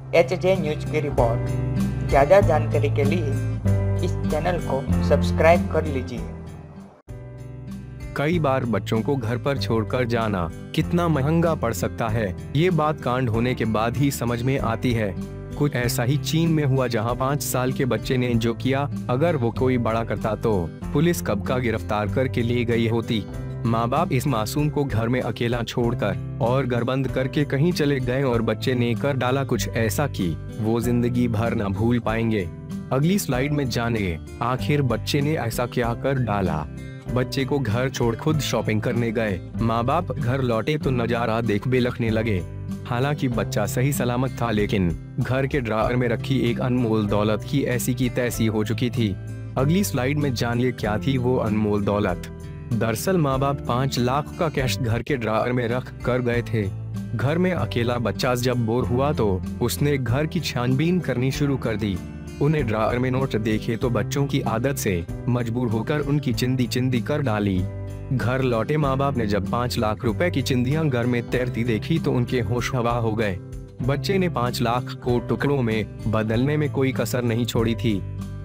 HJ news की report. ज़्यादा जानकारी के लिए इस चैनल को सब्सक्राइब कर लीजिए। कई बार बच्चों को घर पर छोड़कर जाना कितना महंगा पड़ सकता है, ये बात कांड होने के बाद ही समझ में आती है। कुछ ऐसा ही चीन में हुआ, जहां 5 साल के बच्चे ने जो किया, अगर वो कोई बड़ा करता तो पुलिस कब का गिरफ्तार करके ले गई होती। माँ बाप इस मासूम को घर में अकेला छोड़कर और घर बंद करके कहीं चले गए और बच्चे ने कर डाला कुछ ऐसा कि वो जिंदगी भर न भूल पाएंगे। अगली स्लाइड में जानेंगे आखिर बच्चे ने ऐसा क्या कर डाला। बच्चे को घर छोड़ खुद शॉपिंग करने गए, माँ बाप घर लौटे तो नजारा देख बिलखने लगे। हालांकि बच्चा सही सलामत था, लेकिन घर के ड्रॉअर में रखी एक अनमोल दौलत की ऐसी की तैसी हो चुकी थी। अगली स्लाइड में जानिए क्या थी वो अनमोल दौलत। दरअसल माँ बाप 5 लाख का कैश घर के ड्रॉअर में रख कर गए थे। घर में अकेला बच्चा जब बोर हुआ तो उसने घर की छानबीन करनी शुरू कर दी। उन्हें ड्रॉअर में नोट देखे तो बच्चों की आदत से मजबूर होकर उनकी चिंदी चिंदी कर डाली। घर लौटे माँ बाप ने जब 5 लाख रुपए की चिंदियां घर में तैरती देखी तो उनके होश हवा हो गए। बच्चे ने 5 लाख को टुकड़ों में बदलने में कोई कसर नहीं छोड़ी थी।